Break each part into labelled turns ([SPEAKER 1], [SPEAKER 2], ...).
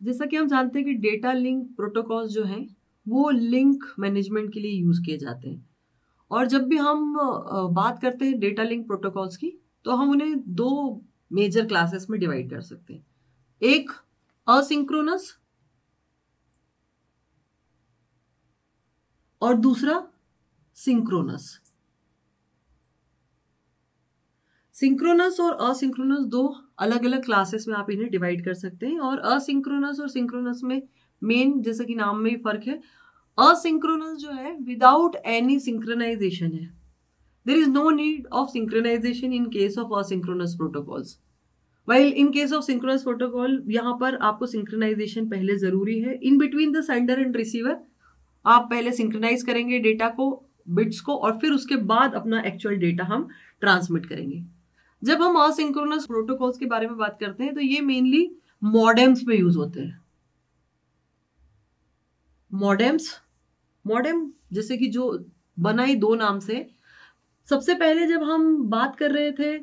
[SPEAKER 1] जैसा कि हम जानते हैं कि डेटा लिंक प्रोटोकॉल्स जो हैं वो लिंक मैनेजमेंट के लिए यूज किए जाते हैं। और जब भी हम बात करते हैं डेटा लिंक प्रोटोकॉल्स की, तो हम उन्हें दो मेजर क्लासेस में डिवाइड कर सकते हैं। एक असिंक्रोनस और दूसरा सिंक्रोनस। सिंक्रोनस और असिंक्रोनस दो अलग अलग क्लासेस में आप इन्हें डिवाइड कर सकते हैं। और असिंक्रोनस और सिंक्रोनस में मेन, जैसे कि नाम में ही फर्क है, असिंक्रोनस जो है विदाउट एनी सिंक्रोनाइजेशन है। There is no need of synchronization in case of असynchronous protocols. While in case of synchronous protocol यहाँ पर आपको सिंक्रोनाइजेशन पहले जरूरी है। In between the sender and receiver आप पहले सिंक्रोनाइज करेंगे डेटा को, बिट्स को, और फिर उसके बाद अपना एक्चुअल डेटा हम ट्रांसमिट करेंगे। जब हम असिंक्रोनस प्रोटोकॉल्स के बारे में बात करते हैं तो ये मेनली मॉडेम्स में यूज होते हैं। मॉडेम जैसे कि जो बना ही दो नाम से। सबसे पहले जब हम बात कर रहे थे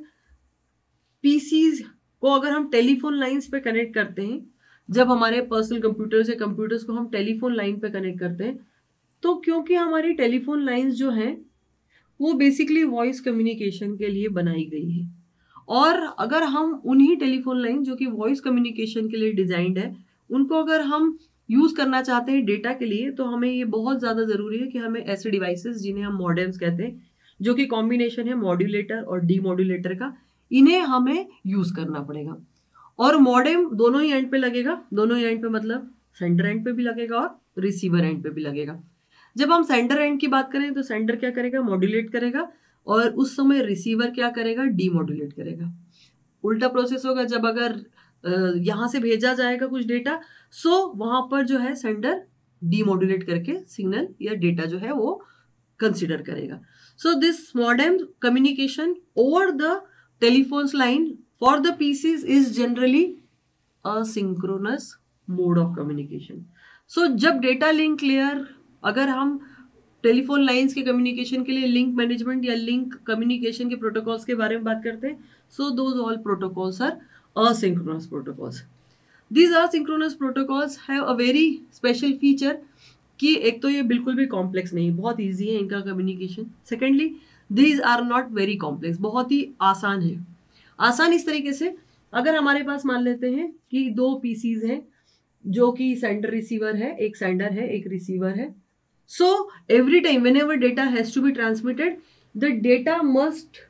[SPEAKER 1] पीसीज को, अगर हम टेलीफोन लाइंस पे कनेक्ट करते हैं, जब हमारे पर्सनल कंप्यूटर्स या कंप्यूटर्स को हम टेलीफोन लाइन पे कनेक्ट करते हैं, तो क्योंकि हमारी टेलीफोन लाइंस जो हैं वो बेसिकली वॉइस कम्युनिकेशन के लिए बनाई गई है। और अगर हम उन्हीं टेलीफोन लाइन जो कि वॉइस कम्युनिकेशन के लिए डिजाइंड है, उनको अगर हम यूज करना चाहते हैं डेटा के लिए, तो हमें ये बहुत ज्यादा जरूरी है कि हमें ऐसे डिवाइसेस जिन्हें हम मॉडेम्स कहते हैं, जो कि कॉम्बिनेशन है मॉड्यूलेटर और डीमॉड्यूलेटर का, इन्हें हमें यूज करना पड़ेगा। और मॉडेम दोनों ही एंड पे लगेगा। दोनों ही एंड पे मतलब सेंडर एंड पे भी लगेगा और रिसीवर एंड पे भी लगेगा। जब हम सेंडर एंड की बात करें तो सेंडर क्या करेगा, मॉड्यूलेट करेगा, और उस समय रिसीवर क्या करेगा, डीमॉड्यूलेट करेगा। उल्टा प्रोसेस होगा, जब अगर यहां से भेजा जाएगा कुछ डेटा, सो वहां पर जो है सेंडर डीमॉड्यूलेट करके सिग्नल या डेटा जो है वो कंसिडर करेगा। So this modem communication over the telephone's line for the PCs is generally asynchronous mode of communication. So जब डेटा लिंक लेयर, अगर हम टेलीफोन लाइंस के कम्युनिकेशन के लिए लिंक मैनेजमेंट या लिंक कम्युनिकेशन के प्रोटोकॉल्स के बारे में बात करते हैं, so those all protocols are asynchronous protocols. These asynchronous protocols have a very special feature कि एक तो ये बिल्कुल भी कॉम्प्लेक्स नहीं, बहुत ईजी है इनका communication. Secondly, these are not very complex, बहुत ही आसान है। आसान इस तरीके से, अगर हमारे पास मान लेते हैं कि दो पीसीज हैं जो कि सेंडर रिसीवर है, एक सेंडर है एक रिसीवर है। So every time whenever data has to be transmitted, the data must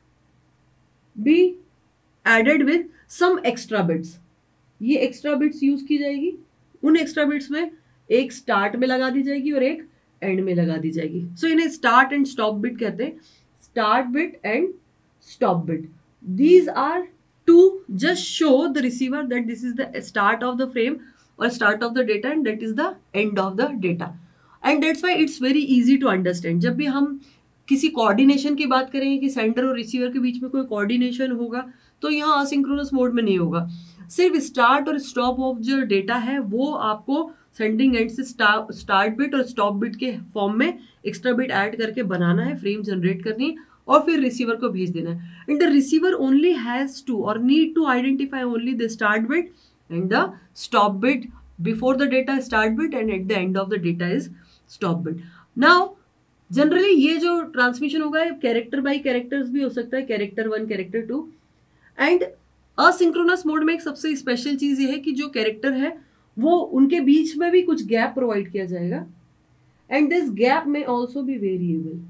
[SPEAKER 1] be added with some extra bits. ये एक्स्ट्रा बिट्स यूज की जाएगी। उन एक्स्ट्रा बिट्स में एक स्टार्ट में लगा दी जाएगी और एक एंड में लगा दी जाएगी। सो इन्हें स्टार्ट एंड स्टॉप बिट कहते हैं। Start bit and stop bit, these are to just show the receiver that this is the start of the frame और start of the data and that is the end of the data. And that's why it's very easy to understand. जब भी हम किसी coordination की बात करेंगे कि sender और रिसीवर के बीच में कोई कोऑर्डिनेशन होगा, तो यहाँ असिंक्रोनस मोड में नहीं होगा। सिर्फ स्टार्ट और स्टॉप ऑफ जो डेटा है वो आपको सेंडिंग एंड से स्टार्ट बिट और स्टॉप बिट के फॉर्म में एक्स्ट्रा बिट ऐड करके बनाना है, फ्रेम जनरेट करनी है और फिर रिसीवर को भेज देना है। And the receiver only has to और need to identify only the start bit and the stop bit before the data start bit and at the end of the data is stop bit. Now generally ये जो transmission होगा character by characters भी हो सकता है, character 1 character 2। And asynchronous mode में एक सबसे स्पेशल चीज ये है कि जो कैरेक्टर है वो उनके बीच में भी कुछ गैप प्रोवाइड किया जाएगा एंड दिस गैप में also be variable.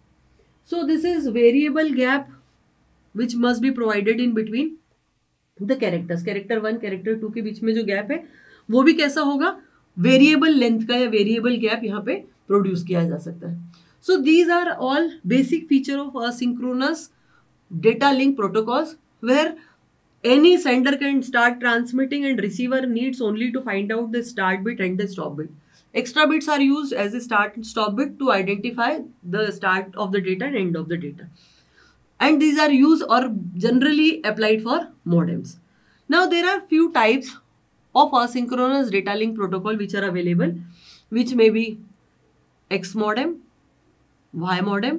[SPEAKER 1] So this is variable gap which must be provided in between the characters. Character 1 character 2 के बीच में जो गैप है वो भी कैसा होगा, वेरिएबल लेंथ का या वेरिएबल गैप यहाँ पे प्रोड्यूस किया जा सकता है। So these are all basic feature of asynchronous data link protocols where any sender can start transmitting and receiver needs only to find out the start bit and the stop bit. Extra bits are used as a start and stop bit to identify the start of the data and end of the data. And these are used or generally applied for modems. Now there are few types of asynchronous data link protocol which are available, which may be X modem, Y modem,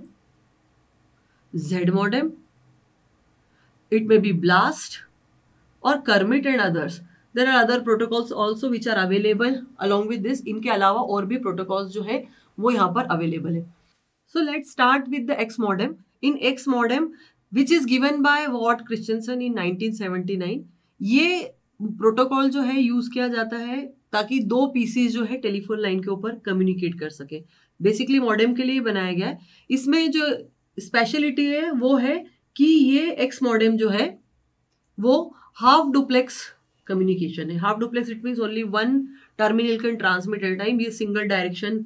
[SPEAKER 1] Z modem, it may be blast or Kermit and others. There are other protocols also which are available along with this. इनके अलावा और भी protocols जो है वो यहाँ पर available है। So let's start with the X modem. In X modem which is given by Ward Christensen in 1979, ये प्रोटोकॉल जो है यूज किया जाता है ताकि दो पीसीज जो है टेलीफोन लाइन के ऊपर कम्युनिकेट कर सके। बेसिकली मॉडेम के लिए बनाया गया है। इसमें जो स्पेशलिटी है वो है कि ये एक्स मॉडेम जो है वो हाफ डुप्लेक्स कम्युनिकेशन है। Half duplex it means only one terminal can transmit at a time. ये single direction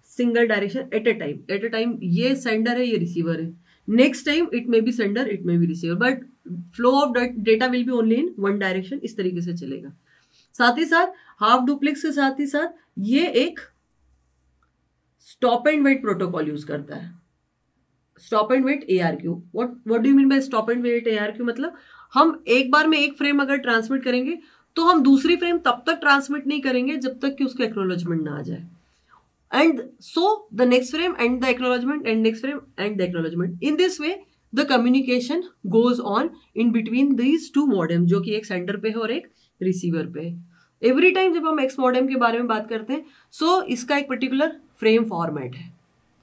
[SPEAKER 1] at a time ये सेंडर है, ये रिसीवर है। Next time it may be sender, it may be receiver, but flow of data will be only in one direction. इस तरीके से चलेगा। साथ ही साथ हाफ डुप्लेक्स के साथ ही साथ ये एक stop and wait protocol use करता है। Stop and wait ARQ। What do you mean by stop and wait ARQ? मतलब हम एक बार में एक फ्रेम अगर ट्रांसमिट करेंगे तो हम दूसरी फ्रेम तब तक ट्रांसमिट नहीं करेंगे जब तक कि उसका एक्नॉलेजमेंट ना आ जाए। And so the next frame and the acknowledgement and next frame and the acknowledgement. In this way the communication goes on in between these two modem, जो कि एक सेंडर पे है और एक रिसीवर पे है। एवरी टाइम जब हम एक्स मॉडेम के बारे में बात करते हैं सो इसका एक पर्टिकुलर फ्रेम फॉर्मेट है।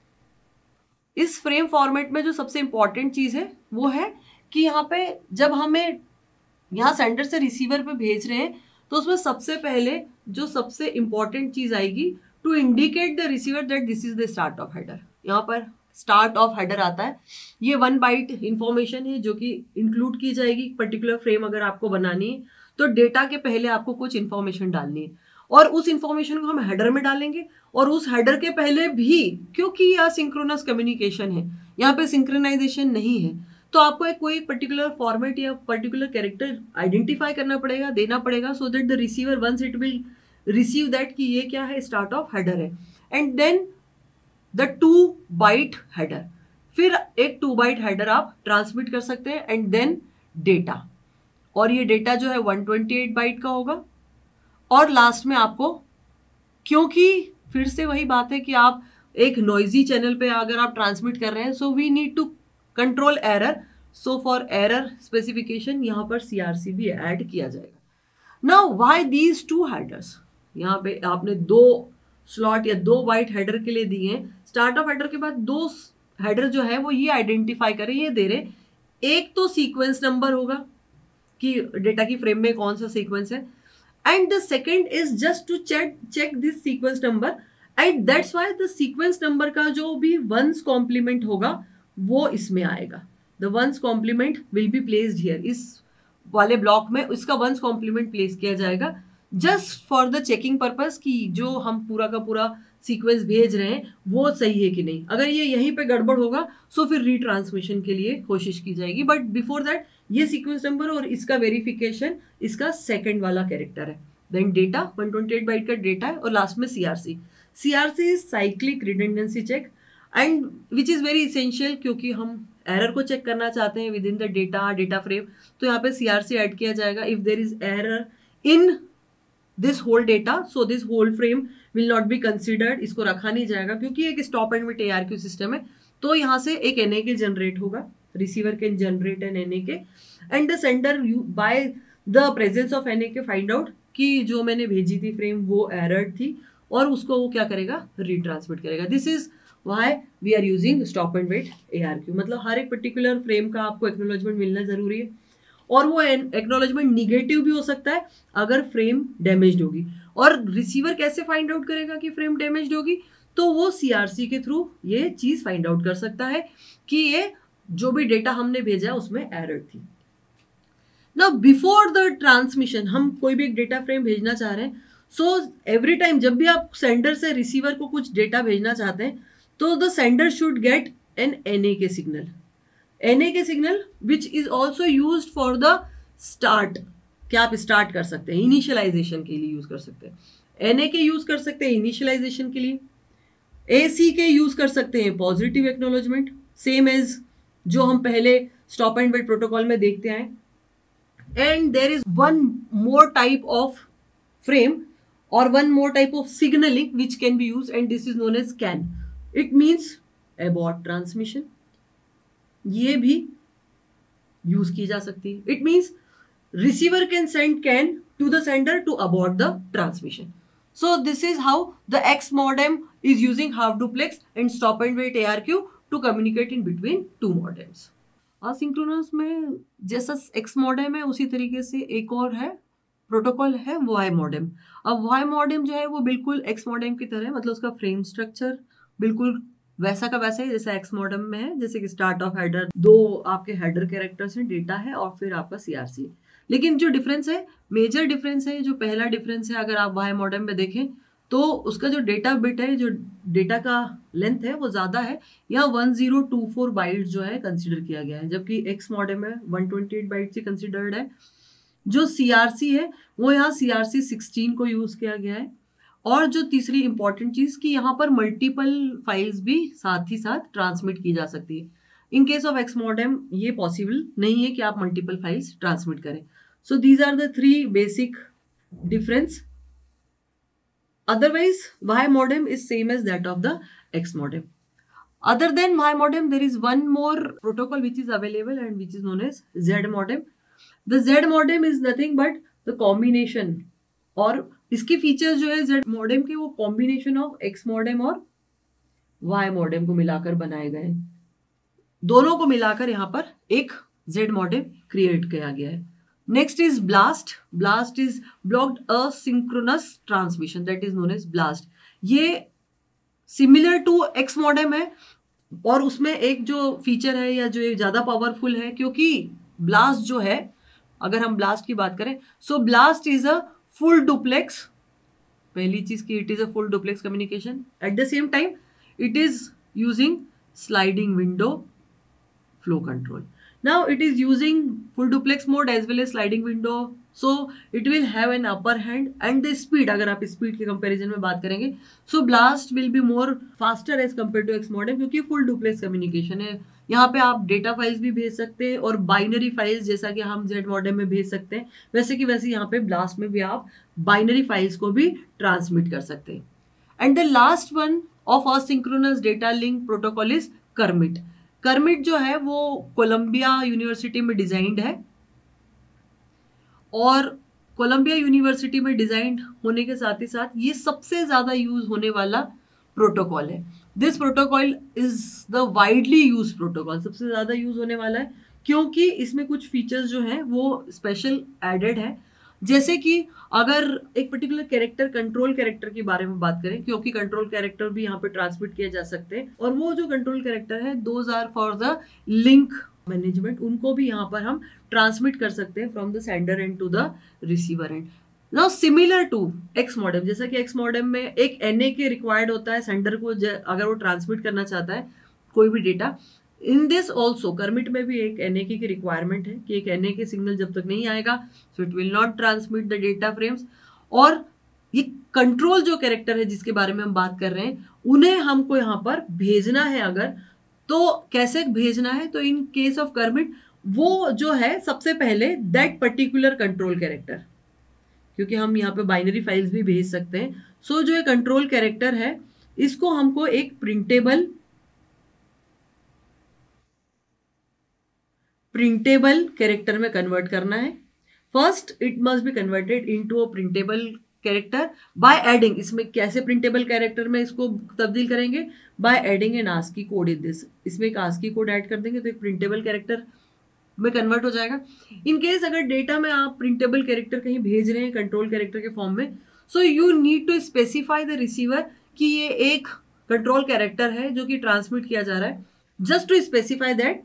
[SPEAKER 1] इस फ्रेम फॉर्मेट में जो सबसे इंपॉर्टेंट चीज है वो है कि यहाँ पे जब हमें यहाँ सेंडर से रिसीवर पे भेज रहे हैं तो उसमें सबसे पहले जो सबसे इंपॉर्टेंट चीज आएगी to indicate the receiver that this is the start of header. यहाँ पर स्टार्ट ऑफ हेडर आता है। ये 1 बाइट इंफॉर्मेशन है जो कि इंक्लूड की जाएगी। पर्टिकुलर फ्रेम अगर आपको बनानी है तो डेटा के पहले आपको कुछ इंफॉर्मेशन डालनी है और उस इंफॉर्मेशन को हम हेडर में डालेंगे। और उस हेडर के पहले भी, क्योंकि यह सिंक्रोनस कम्युनिकेशन है, यहाँ पे सिंक्रोनाइजेशन नहीं है, तो आपको कोई पर्टिकुलर फॉर्मेट या पर्टिकुलर कैरेक्टर आइडेंटिफाई करना पड़ेगा, देना पड़ेगा, so that the receiver once it will receive that कि ये क्या है, स्टार्ट ऑफ हेडर है। And then the 2 byte header, फिर एक 2 बाइट हेडर आप ट्रांसमिट कर सकते हैं एंड देन डेटा। और ये डेटा जो है 128 बाइट का होगा। और लास्ट में आपको, क्योंकि फिर से वही बात है कि आप एक नॉइजी चैनल पे अगर आप ट्रांसमिट कर रहे हैं, so we need to control error. So for error specification यहाँ पर CRC भी ऐड किया जाएगा। Now why these 2 headers? यहाँ पे आपने 2 स्लॉट या 2 बाइट हेडर के लिए दिए हैं। स्टार्ट ऑफ हेडर के बाद 2 हेडर जो है वो ये आइडेंटिफाई करें, ये दे रहे, एक तो सीक्वेंस नंबर होगा कि डेटा की फ्रेम में कौन सा सीक्वेंस है, and the second is just to check this sequence number, and that's why the sequence number का जो भी ones complement होगा वो इसमें आएगा। the ones complement will be placed here। इस वाले ब्लॉक में इसका ones complement प्लेस किया जाएगा just for the checking purpose कि जो हम पूरा का पूरा सीक्वेंस भेज रहे हैं वो सही है कि नहीं। अगर ये यहीं पे गड़बड़ होगा सो फिर रीट्रांसमिशन के लिए कोशिश की जाएगी। बट बिफोर दैट ये सीक्वेंस नंबर और इसका वेरिफिकेशन इसका सेकंड वाला कैरेक्टर है। देन डेटा 128 बाइट का डेटा है और लास्ट में CRC। CRC is cyclic redundancy check and which is very essential, क्योंकि हम एरर को चेक करना चाहते हैं within the data frame, तो यहाँ पे CRC ऐड किया जाएगा। If there is error in this whole data so this whole frame will not be considered. इसको रखा नहीं जाएगा क्योंकि एक stop and wait ARQ system है। तो यहाँ से एक NAK जनरेट होगा, receiver can generate an NAK and the sender by the presence of NAK find out कि जो मैंने भेजी थी फ्रेम वो एरर थी और उसको वो क्या करेगा, रीट्रांसमिट करेगा। This is why we are using stop and wait ARQ। मतलब हर एक पर्टिकुलर फ्रेम का आपको एक्नॉलेजमेंट मिलना जरूरी है और वो एक्नॉलेजमेंट निगेटिव भी हो सकता है अगर फ्रेम डैमेज्ड होगी। और रिसीवर कैसे फाइंड आउट करेगा कि फ्रेम डैमेज्ड होगी, तो वो CRC के थ्रू ये चीज फाइंड आउट कर सकता है कि ये जो भी डेटा हमने भेजा है उसमें एरर थी। नाउ बिफोर द ट्रांसमिशन हम कोई भी एक डेटा फ्रेम भेजना चाह रहे हैं, सो एवरी टाइम जब भी आप सेंडर से रिसीवर को कुछ डेटा भेजना चाहते हैं तो the sender should get an NAK signal. NAK signal which is also use for the start, क्या आप स्टार्ट कर सकते हैं, इनिशियलाइजेशन के लिए यूज कर सकते हैं। NAK यूज कर सकते हैं इनिशियलाइजेशन के लिए। ACK यूज कर सकते हैं पॉजिटिव एक्नॉलेजमेंट, सेम एज जो हम पहले स्टॉप एंड वेट प्रोटोकॉल में देखते आए। And there is one more type of frame और one more type of signalling which can be use and this is known as CAN। It means abort transmission, ये भी use की जा सकती है। It means receiver can send CAN to the sender to abort the transmission. So this is how the X modem is using half duplex and stop and wait ARQ to communicate in between two modems. Asynchronous में जैसा X modem है उसी तरीके से एक और है protocol है Y modem. अब Y modem जो है वो बिल्कुल X modem की तरह, मतलब उसका फ्रेम स्ट्रक्चर बिल्कुल वैसा का वैसा ही जैसा X मॉडेम में है, जैसे कि स्टार्ट ऑफ हेडर, दो आपके हेडर कैरेक्टर्स हैं, डेटा है और फिर आपका CRC. लेकिन जो डिफरेंस है, मेजर डिफरेंस है, जो पहला डिफरेंस है अगर आप Y मॉडेम में देखें तो उसका जो डेटा बिट है, जो डेटा का लेंथ है वो ज़्यादा है. यहाँ 1024 बाइट जो है कंसिडर किया गया है, जबकि X मॉडेम में 128 बाइट से कंसिडर्ड है. जो CRC है वो यहाँ CRC 16 को यूज़ किया गया है. और जो तीसरी इंपॉर्टेंट चीज़ कि यहाँ पर मल्टीपल फाइल्स भी साथ ही साथ ट्रांसमिट की जा सकती है. In case of X modem ये पॉसिबल नहीं है कि आप मल्टीपल फाइल्स ट्रांसमिट करें. So these are the 3 basic difference. Otherwise Y modem is same as that of the X modem. Other than Y modem, there is one more protocol which is available and which is known as Z modem. The Z modem is nothing but the combination, और इसके features जो है Z modem के वो combination of X modem और Y modem को मिलाकर बनाए गए हैं. दोनों को मिलाकर यहाँ पर एक Z मॉडेम क्रिएट किया गया है. Next is BLAST. BLAST is blocked asynchronous transmission, that is known as BLAST. ये सिमिलर टू X मॉडेम है और उसमें एक जो फीचर है या जो ज़्यादा पावरफुल है, क्योंकि ब्लास्ट जो है, अगर हम ब्लास्ट की बात करें, so BLAST is a full duplex. पहली चीज की it is a full duplex communication. At the same time it is using sliding window flow control. Now it is using full duplex mode as well as sliding window, so it will have an upper hand. And the speed, अगर आप speed के comparison में बात करेंगे, so BLAST will be more faster as compare to X modem, क्योंकि full duplex communication है. यहाँ पे आप डेटा फाइल्स भी भेज सकते हैं और बाइनरी फाइल्स, जैसा कि हम Z मॉडेम में भेज सकते हैं, वैसे कि वैसे यहाँ पे ब्लास्ट में भी आप बाइनरी फाइल्स को भी ट्रांसमिट कर सकते हैं. And the last one of asynchronous data link protocol is Kermit. Kermit जो है वो कोलंबिया यूनिवर्सिटी में डिजाइंड है, और कोलंबिया यूनिवर्सिटी में डिजाइंड होने के साथ ही साथ ये सबसे ज्यादा यूज होने वाला प्रोटोकॉल है. This protocol is the widely use protocol, सबसे ज्यादा यूज होने वाला है, क्योंकि इसमें कुछ फीचर्स जो हैं वो स्पेशल एडेड है. जैसे कि अगर एक पर्टिकुलर कैरेक्टर, कंट्रोल कैरेक्टर के बारे में बात करें, क्योंकि कंट्रोल कैरेक्टर भी यहाँ पे ट्रांसमिट किए जा सकते हैं, और वो जो कंट्रोल कैरेक्टर है those are for the link management, उनको भी यहाँ पर हम ट्रांसमिट कर सकते हैं from the sender end to the receiver end. Now similar to X modem, जैसा कि X मॉडेम में एक NAK रिक्वायर्ड होता है सेंडर को अगर वो ट्रांसमिट करना चाहता है कोई भी डेटा. इन दिस ऑल्सो कर्मिट में भी एक NAK की रिक्वायरमेंट है कि एक NAK सिग्नल जब तक नहीं आएगा so it will not transmit the data frames. और ये कंट्रोल जो कैरेक्टर है जिसके बारे में हम बात कर रहे हैं, उन्हें हमको यहाँ पर भेजना है अगर, तो कैसे भेजना है, तो इन केस ऑफ कर्मिट वो जो है सबसे पहले दैट पर्टिकुलर कंट्रोल कैरेक्टर, क्योंकि हम यहाँ पे बाइनरी फाइल्स भी भेज सकते हैं. सो जो ये कंट्रोल कैरेक्टर है इसको हमको एक प्रिंटेबल कैरेक्टर में कन्वर्ट करना है. First it must be converted into a printable character by adding. इसमें कैसे प्रिंटेबल कैरेक्टर में इसको तब्दील करेंगे? By adding an ASCII code in this. इसमें एक ASCII कोड ऐड कर देंगे तो एक प्रिंटेबल कैरेक्टर में कन्वर्ट हो जाएगा. इन केस अगर डेटा में आप प्रिंटेबल कैरेक्टर कहीं भेज रहे हैं कंट्रोल कैरेक्टर के फॉर्म में, so you need to specify the receiver कि ये एक कंट्रोल कैरेक्टर है जो कि ट्रांसमिट किया जा रहा है. Just to specify that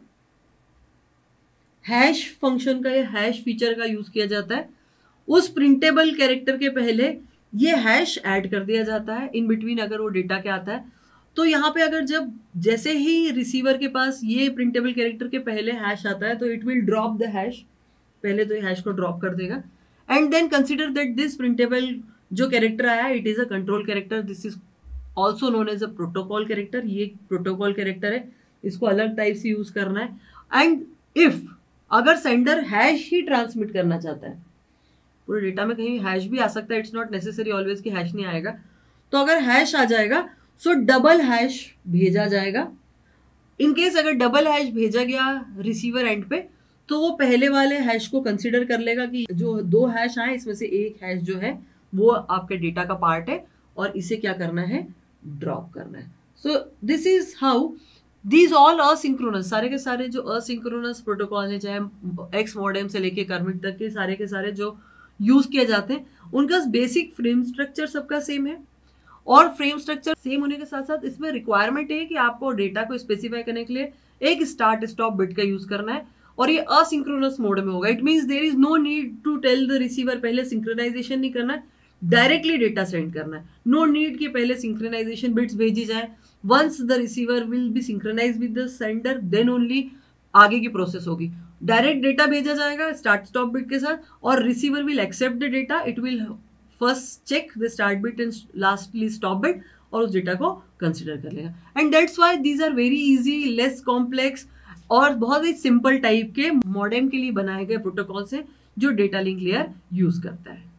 [SPEAKER 1] hash function का, ये हैश फीचर का यूज किया जाता है. उस प्रिंटेबल कैरेक्टर के पहले ये हैश ऐड कर दिया जाता है इन बिटवीन, अगर वो डेटा के आता है. तो यहाँ पे अगर जब जैसे ही रिसीवर के पास ये प्रिंटेबल कैरेक्टर के पहले हैश आता है तो it will drop the hash, पहले तो ये हैश को ड्रॉप कर देगा. And then consider that this printable जो कैरेक्टर आया it is a control character. This is also known as a protocol character. ये प्रोटोकॉल कैरेक्टर है, इसको अलग टाइप से यूज करना है. एंड इफ अगर सेंडर हैश ही ट्रांसमिट करना चाहता है, पूरे डेटा में कहीं हैश भी आ सकता है, इट्स नॉट नेसेसरी ऑलवेज कि हैश नहीं आएगा, तो अगर हैश आ जाएगा सो डबल हैश भेजा जाएगा. इन केस अगर डबल हैश भेजा गया रिसीवर एंड पे, तो वो पहले वाले हैश को कंसिडर कर लेगा कि जो 2 हैश आए इसमें से एक हैश जो है वो आपके डेटा का पार्ट है और इसे क्या करना है, ड्रॉप करना है. So this is how these all asynchronous, सारे के सारे जो असिंक्रोनस प्रोटोकॉल है, चाहे एक्स मॉडेम से लेके कर्मिट तक के सारे जो यूज किए जाते हैं, उनका बेसिक फ्रेम स्ट्रक्चर सबका सेम है. और फ्रेम स्ट्रक्चर सेम होने के साथ साथ इसमें रिक्वायरमेंट है कि आपको डेटा को स्पेसिफाई करने के लिए एक स्टार्ट स्टॉप बिट का यूज करना है और ये असिंक्रोनस मोड में होगा. It means there is no need to tell the receiver पहले सिंक्रोनाइजेशन नहीं करना है, डायरेक्टली डेटा सेंड करना है. नो नीड कि पहले सिंक्रोनाइजेशन बिट्स भेजी जाए. Once the receiver will be synchronize with the sender then only आगे की प्रोसेस होगी. डायरेक्ट डेटा भेजा जाएगा स्टार्ट स्टॉप बिट के साथ और receiver will accept the data. It will first check the start bit and lastly stop bit और उस डेटा को कंसिडर कर लेगा. And that's why these are very easy, less complex और बहुत ही सिंपल टाइप के मॉडेम के लिए बनाए गए प्रोटोकॉल्स हैं जो डेटा लिंक लेयर यूज करता है.